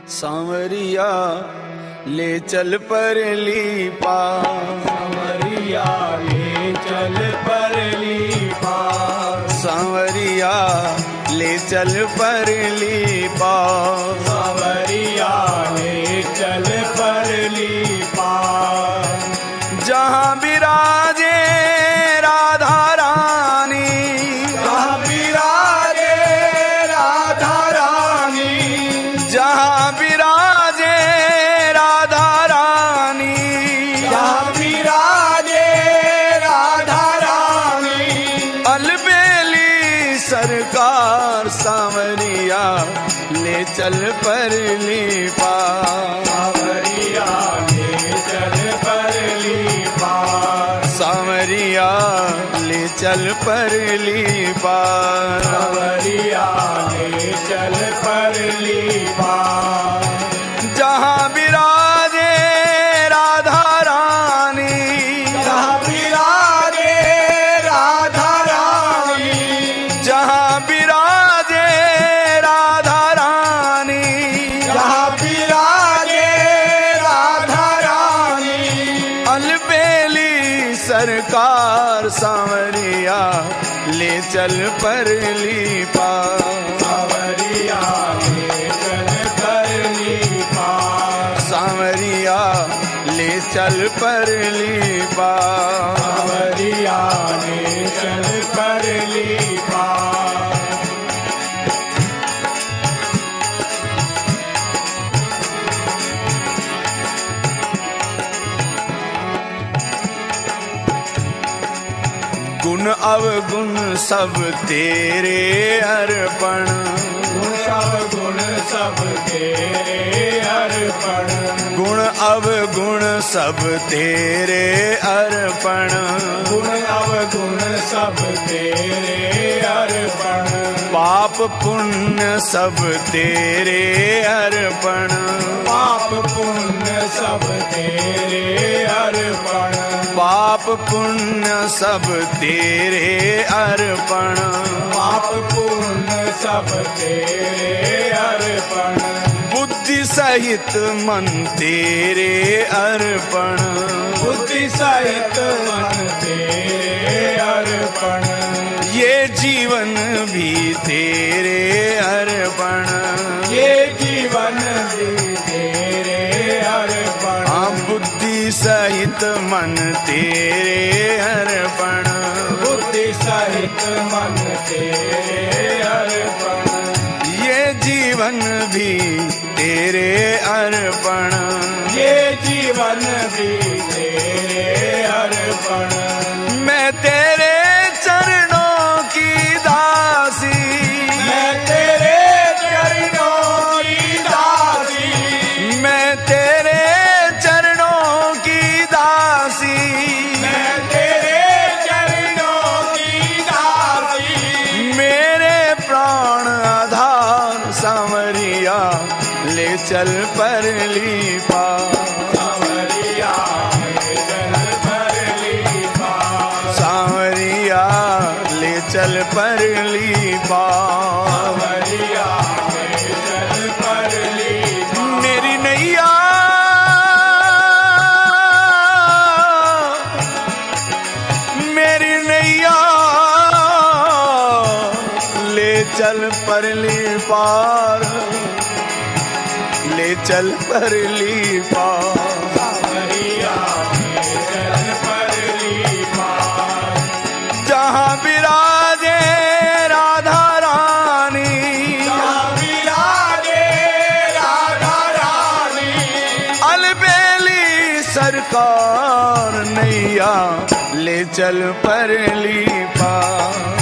सांवरिया ले चल परली पार, सांवरिया ले चल परली पार, सांवरिया ले चल परली पार, सांवरिया ले चल परली पार। जहाँ विराजे राधा रानी, जहाँ विराजे राधा रानी, जहाँ विराजे राधा रानी, जहाँ विराजे राधा रानी, अलबेली सरकार सांवरिया ले चल परली पार, सांवरिया ले चल परली पार, सांवरिया ले चल परली पार, सांवरिया ले चल परली पार। जहाँ विराजे राधा रानी, जहाँ विराजे राधा रानी, जहाँ विराजे राधा रानी, जहाँ विराजे राधा रानी, अलबेली सरकार सांवरिया ले चल परली पार, सांवरिया ले चल परली पार, सांवरिया ले चल परली पार, सांवरिया ले चल परली पार। गुण अवगुण सब तेरे अर्पण, गुण सब तेरे अर्पण, गुण अवगुण सब तेरे अर्पण, गुण अवगुण सब तेरे अर्पण, पाप पुण्य सब तेरे अर्पण, पाप पुण्य सब तेरे अर्पण, पाप पुण्य सब तेरे अर्पण, पाप पुण्य सब तेरे अर्पण, बुद्धि सहित मन तेरे अर्पण, बुद्धि सहित मन तेरे अर्पण, ये जीवन भी तेरे अर्पण, ये जीवन भी तेरे अर्पण, हाँ बुद्धि सहित मन तेरे अर्पण, बुद्धि सहित मन तेरे अर्पण, ये जीवन भी तेरे अर्पण, ये जीवन भी तेरे अर्पण, मैं तेरे चरणों की दासी, मैं तेरे चरणों की दासी, मैं तेरे चरणों की दासी, मैं तेरे चरणों की दासी, मेरे प्राण आधार सांवरिया ले चल परली पार, सांवरिया ले चल परली पार, सांवरिया ले चल परली पार, सांवरिया ले चल परली पार। मेरी नैया मेरी नैया ले चल परली पार, ले चल परली पार, सांवरिया ले चल परली पार, जहाँ विराजे राधा रानी, जहाँ विराजे राधा रानी, अलबेली सरकार नैया ले चल परली पार,